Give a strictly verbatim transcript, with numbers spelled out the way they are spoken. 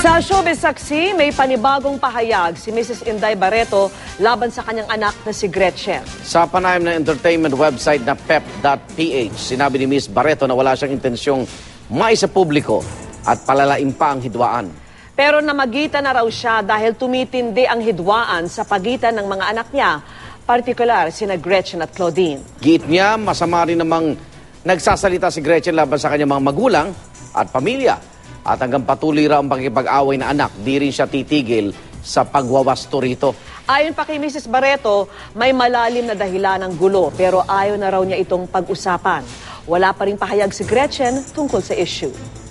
Sa showbiz saksi, may panibagong pahayag si Missus Inday Barretto laban sa kanyang anak na si Gretchen. Sa panayam ng entertainment website na pep dot p h, sinabi ni Miss Barretto na wala siyang intensyong maisa publiko at palalain pa ang hidwaan. Pero namagitan na raw siya dahil tumitindi ang hidwaan sa pagitan ng mga anak niya, partikular sina Gretchen at Claudine. Giit niya, masama rin namang nagsasalita si Gretchen laban sa kanyang mga magulang at pamilya. At hanggang patuloy raw ang pakikipag-away na anak, di rin siya titigil sa pagwawasto rito. Ayon pa kay Missus Barretto, may malalim na dahilan ng gulo pero ayaw na raw niya itong pag-usapan. Wala pa rin pahayag si Gretchen tungkol sa issue.